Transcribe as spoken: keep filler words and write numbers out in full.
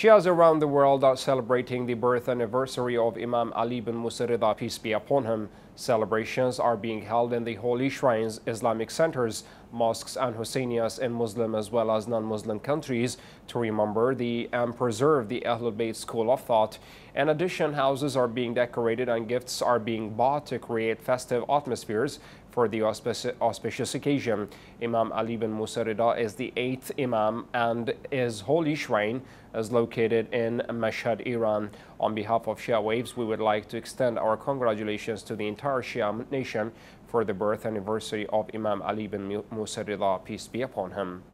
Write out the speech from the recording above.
Shias around the world are celebrating the birth anniversary of Imam Ali ibn Musa, peace be upon him. Celebrations are being held in the holy shrines, Islamic centers, mosques and Husseiniyahs in Muslim as well as non-Muslim countries to remember the and preserve the Ahlulbayt school of thought. In addition, houses are being decorated and gifts are being bought to create festive atmospheres for the auspicious occasion. Imam Ali ibn Musa is the eighth Imam, and his holy shrine is located in Mashhad, Iran. On behalf of Shiawaves, we would like to extend our congratulations to the entire Shia nation for the birth anniversary of Imam Ali ibn Musa, peace be upon him.